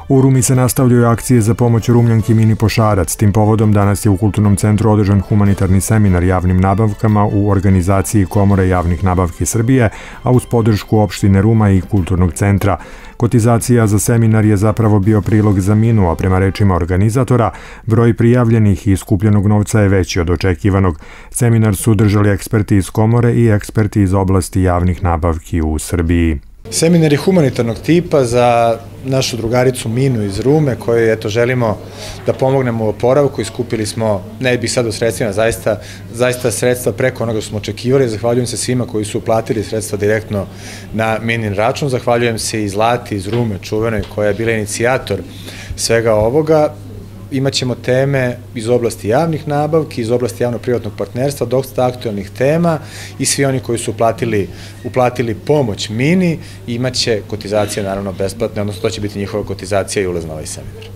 U Rumi se nastavljaju akcije za pomoć Rumljanki Mini Pošarac. Tim povodom danas je u Kulturnom centru održan humanitarni seminar javnim nabavkama u organizaciji Komore javnih nabavki Srbije, a uz podršku opštine Ruma i Kulturnog centra. Kotizacija za seminar je zapravo bio prilog za Minu, a prema rečima organizatora, broj prijavljenih i skupljenog novca je veći od očekivanog. Seminar su držali eksperti iz Komore i eksperti iz oblasti javnih nabavki u Srbiji. Seminar je humanitarnog tipa za našu drugaricu Minu iz Rume, kojoj želimo da pomognemo u oporavku. Iskupili smo, ne bih sad o sredstvima, zaista sredstva preko onoga što smo očekivali. Zahvaljujem se svima koji su uplatili sredstva direktno na Minin račun. Zahvaljujem se i Zlati iz Rume, čuvenoj, koja je bila inicijator svega ovoga. Imaćemo teme iz oblasti javnih nabavki, iz oblasti javno-privatnog partnerstva, dosta aktualnih tema i svi oni koji su uplatili pomoć Mini imaće kotizacije naravno besplatne, odnosno to će biti njihova kotizacija i ulaz na ovaj seminar.